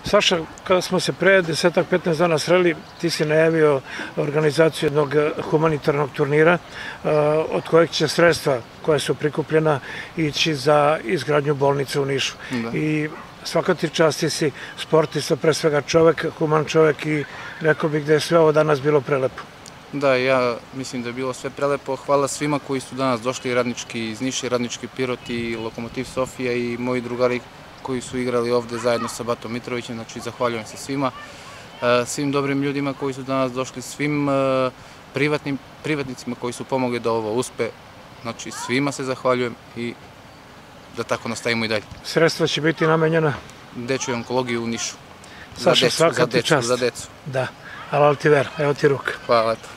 Saša, kada smo se pre 10-15 dana sreli, ti si najavio organizaciju jednog humanitarnog turnira od kojeg će sredstva koja su prikupljena ići za izgradnju bolnice u Nišu. I svaka ti čast, ti si sportista, pre svega čovek, human čovek i rekao bih da je sve ovo danas bilo prelepo. Da, ja mislim da je bilo sve prelepo. Hvala svima koji su danas došli, Radnički iz Niša, Radnički Pirot i Lokomotiv Sofija i moji drugari koji su igrali ovde zajedno sa Batom Mitrovićem, znači zahvaljujem se svima, svim dobrim ljudima koji su danas došli, svim privatnicima koji su pomogli da ovo uspe, znači svima se zahvaljujem i da tako nastavimo i dalje. Sredstva će biti namenjena? Dečjoj onkologiji u Nišu. Saša, svaka ti čast. Za decu. Da, ali ti ver, evo ti ruka. Hvala, eto.